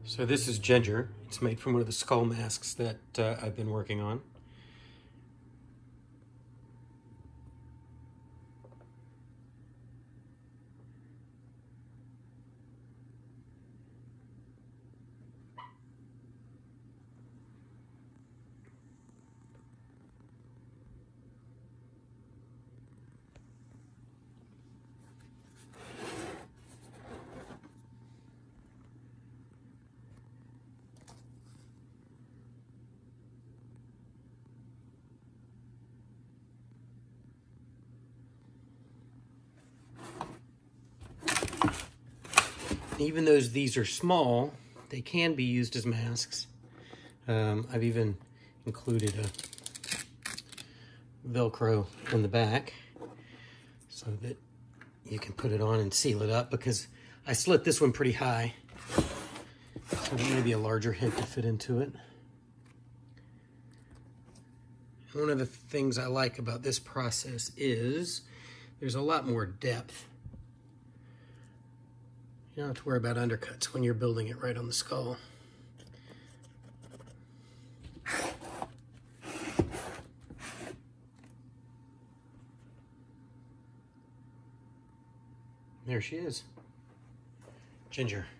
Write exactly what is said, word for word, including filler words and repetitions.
So this is Ginger. It's made from one of the skull masks that uh, I've been working on. Even though these are small, they can be used as masks. Um, I've even included a Velcro in the back so that you can put it on and seal it up, because I slit this one pretty high, so maybe a larger head could fit into it. One of the things I like about this process is there's a lot more depth. You don't have to worry about undercuts when you're building it right on the skull. There she is, Ginger.